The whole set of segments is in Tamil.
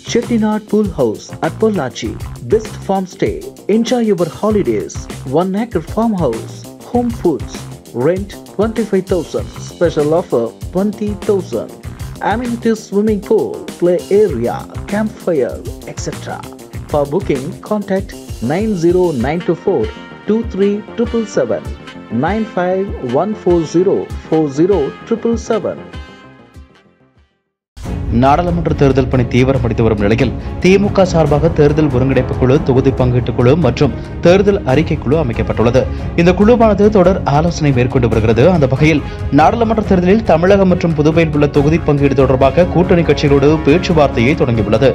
Chettinad Pool House at Pollachi. Best farm stay. Enjoy your holidays. 1 acre farmhouse. Home foods. Rent 25,000. Special offer 20,000. Amenities swimming pool, play area, campfire, etc. For booking, contact 90924 23777 9514040777. நாடாளுமன்ற தேர்தல் பணி தீவிரமடைந்து வரும் நிலையில் திமுக சார்பாக தேர்தல் ஒருங்கிணைப்பு குழு, தொகுதி பங்கீட்டு குழு மற்றும் தேர்தல் அறிக்கை குழு அமைக்கப்பட்டுள்ளது. இந்த குழுவானது தொடர் ஆலோசனை மேற்கொண்டு வருகிறது. அந்த வகையில் நாடாளுமன்ற தேர்தலில் தமிழகம் மற்றும் புதுவையில் உள்ள தொகுதி பங்கீடு தொடர்பாக கூட்டணி கட்சிகளோடு பேச்சுவார்த்தையை தொடங்கியுள்ளது.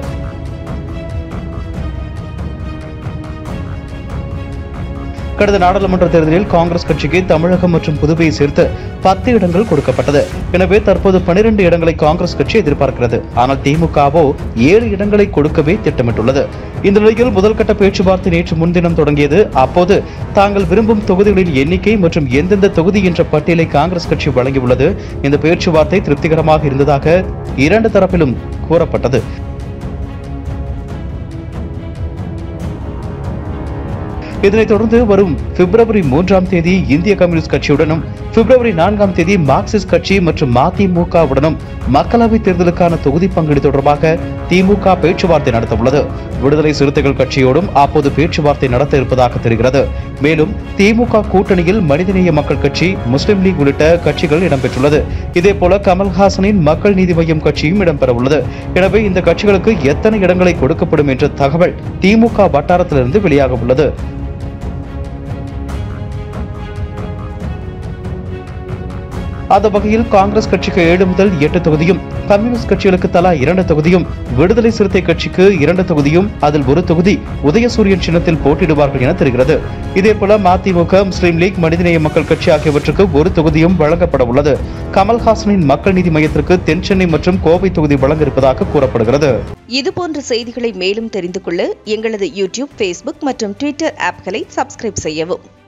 கடந்த நாடாளுமன்ற தேர்தலில் காங்கிரஸ் கட்சிக்கு தமிழகம் மற்றும் புதுவையை சேர்த்து 10 இடங்கள் கொடுக்கப்பட்டது. எனவே தற்போது 12 இடங்களை காங்கிரஸ் கட்சி எதிர்பார்க்கிறது. ஆனால் திமுகவோ 7 இடங்களை கொடுக்கவே திட்டமிட்டுள்ளது. இந்த நிலையில் முதல்கட்ட பேச்சுவார்த்தை நேற்று முன்தினம் தொடங்கியது. அப்போது தாங்கள் விரும்பும் தொகுதிகளின் எண்ணிக்கை மற்றும் எந்தெந்த தொகுதி என்ற பட்டியலை காங்கிரஸ் கட்சி வழங்கியுள்ளது. இந்த பேச்சுவார்த்தை திருப்திகரமாக இருந்ததாக 2 தரப்பிலும் கூறப்பட்டது. இதனைத் தொடர்ந்து வரும் பிப்ரவரி 3ஆம் தேதி இந்திய கம்யூனிஸ்ட் கட்சியுடனும், பிப்ரவரி 4ஆம் தேதி மார்க்சிஸ்ட் கட்சி மற்றும் மதிமுகவுடனும் மக்களவைத் தேர்தலுக்கான தொகுதி பங்கீடு தொடர்பாக திமுக பேச்சுவார்த்தை நடத்த உள்ளது. விடுதலை சிறுத்தைகள் கட்சியோடும் அப்போது பேச்சுவார்த்தை நடத்த இருப்பதாக தெரிகிறது. மேலும் திமுக கூட்டணியில் மனிதநேய மக்கள் கட்சி, முஸ்லிம் லீக் உள்ளிட்ட கட்சிகள் இடம்பெற்றுள்ளது. இதேபோல கமல்ஹாசனின் மக்கள் நீதி மய்யம் கட்சியும் இடம்பெற உள்ளது. எனவே இந்த கட்சிகளுக்கு எத்தனை இடங்களை கொடுக்கப்படும் என்ற தகவல் திமுக வட்டாரத்திலிருந்து வெளியாக உள்ளது. அந்த வகையில் காங்கிரஸ் கட்சிக்கு 7 முதல் 8 தொகுதியும், கம்யூனிஸ்ட் கட்சிகளுக்கு தலா 2 தொகுதியும், விடுதலை சிறுத்தை கட்சிக்கு 2 தொகுதியும், அதில் 1 தொகுதி உதயசூரியன் சின்னத்தில் போட்டியிடுவார்கள் என தெரிகிறது. இதேபோல மதிமுக, முஸ்லிம் லீக், மனிதநேய மக்கள் கட்சி ஆகியவற்றுக்கு 1 தொகுதியும் வழங்கப்பட உள்ளது. கமல்ஹாசனின் மக்கள் நீதி மையத்திற்கு தென் சென்னை மற்றும் கோவை தொகுதி வழங்க இருப்பதாக கூறப்படுகிறது. இதுபோன்ற செய்திகளை மேலும் தெரிந்து கொள்ள எங்களது யூடியூப், Facebook மற்றும் Twitter ஆப்களை சப்ஸ்கிரைப் செய்யவும்.